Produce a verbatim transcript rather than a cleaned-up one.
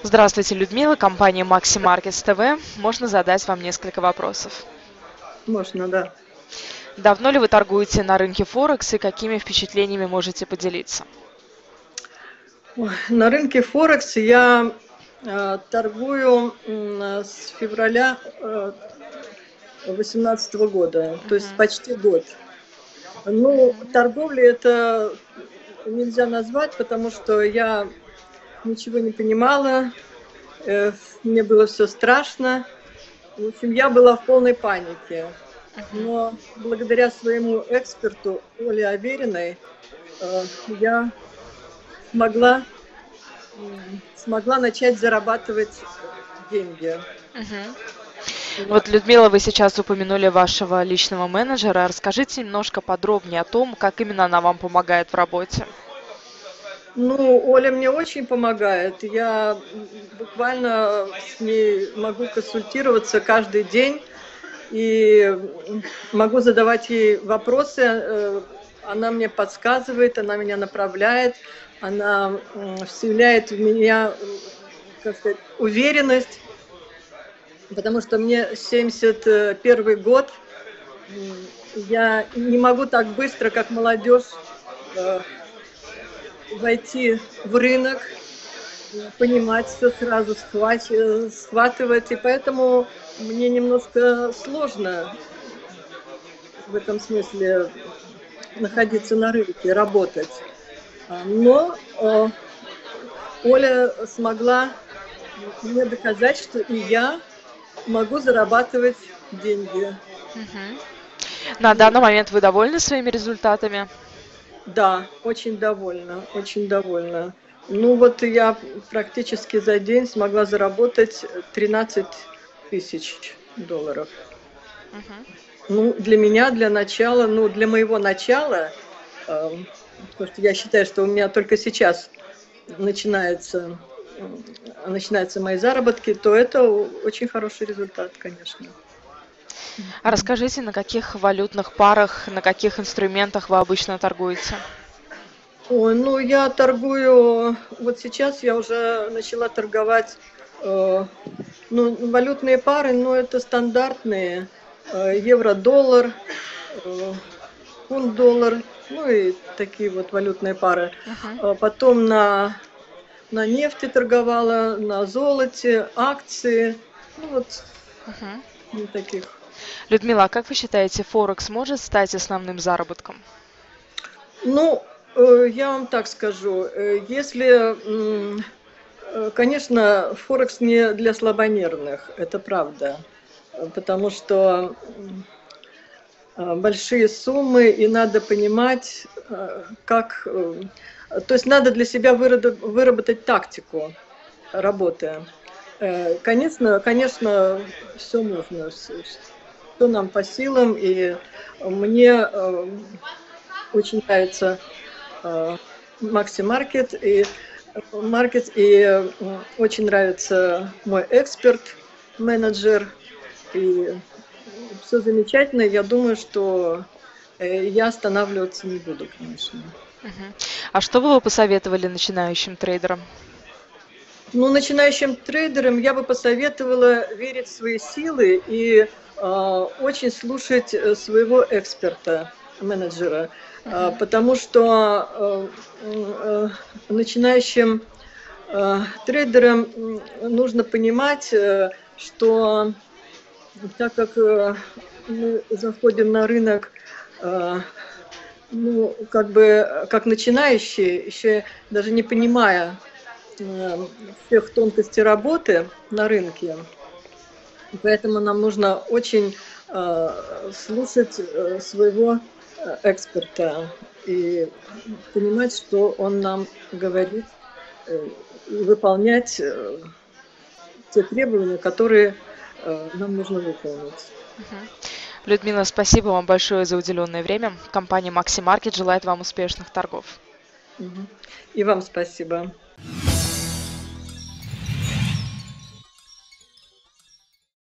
Здравствуйте, Людмила, компания Maxi Markets тэ вэ. Можно задать вам несколько вопросов. Можно, да. Давно ли вы торгуете на рынке Форекс и какими впечатлениями можете поделиться? Ой, на рынке Форекс я э, торгую м, э, с февраля э, восемнадцатого года, то есть Мгм. почти год. Ну, Мгм. торговли это нельзя назвать, потому что я ничего не понимала, э, мне было все страшно. В общем, я была в полной панике. Мгм. Но благодаря своему эксперту Оле Авериной э, я смогла м, смогла начать зарабатывать э, деньги. Мгм. Вот. Вот, Людмила, вы сейчас упомянули вашего личного менеджера. Расскажите немножко подробнее о том, как именно она вам помогает в работе. Ну, Оля мне очень помогает. Я м, буквально с ней могу консультироваться каждый день и м, могу задавать ей вопросы. э, Она мне подсказывает, она меня направляет, она м, вселяет в меня, м, как сказать, уверенность, потому что мне семьдесят первый год. М, я не могу так быстро, как молодежь, э, войти в рынок, э, понимать все сразу, схвач э, схватывать, и поэтому мне немножко сложно в этом смысле находиться Мгм. на рынке, работать. А, но, э, Оля смогла мне доказать, что и я могу зарабатывать деньги. Мгм. На Ну данный момент вы довольны своими результатами? да, очень довольна, очень довольна. Ну вот я практически за день смогла заработать э, тринадцать тысяч долларов. Мгм. Ну, для меня, для начала, ну, для моего начала, ам, потому что я считаю, что у меня только сейчас начинается, м, начинаются мои заработки, то это о- очень хороший результат, конечно. А Мгм. расскажите, на каких валютных парах, на каких инструментах вы обычно торгуете? Ой, ну я торгую, вот сейчас я уже начала торговать, э, ну, валютные пары, ну, это стандартные, э, евро-доллар, э, фунт-доллар, ну и такие вот валютные пары. Мгм. А потом на, на нефти торговала, на золоте, акции, ну вот Мгм. на таких. Людмила, а как вы считаете, Форекс может стать основным заработком? Ну, э, я вам так скажу, э, если, м, э, конечно, Форекс не для слабонервных, это правда, э, потому что м, а, большие суммы, и надо понимать, э, как, э, то есть надо для себя выработать, выработать тактику работы. Э, Конечно, конечно, все можно, все нам по силам, и мне э, очень нравится э, Макси Маркет, и Маркет, и м, очень нравится мой эксперт, менеджер, и все замечательно. Я думаю, что э, я останавливаться не буду, конечно. Мгм. А что бы вы посоветовали начинающим трейдерам? Ну, начинающим трейдерам я бы посоветовала верить в свои силы и а, очень слушать э, своего эксперта, менеджера, а, Мгм. потому что а, м, э, начинающим а, трейдерам м, нужно понимать, э, что так как э, мы заходим на рынок, а, ну, как бы, э, как начинающие, еще даже не понимая Ам, всех тонкостей работы на рынке. И поэтому нам нужно очень, а, слушать, э, своего, э, эксперта и понимать, что он нам говорит, э, и выполнять, э, те требования, которые, э, нам нужно выполнить. Мгм. Людмила, спасибо вам большое за уделенное время. Компания Maxi Market желает вам успешных торгов. Мгм. И вам спасибо.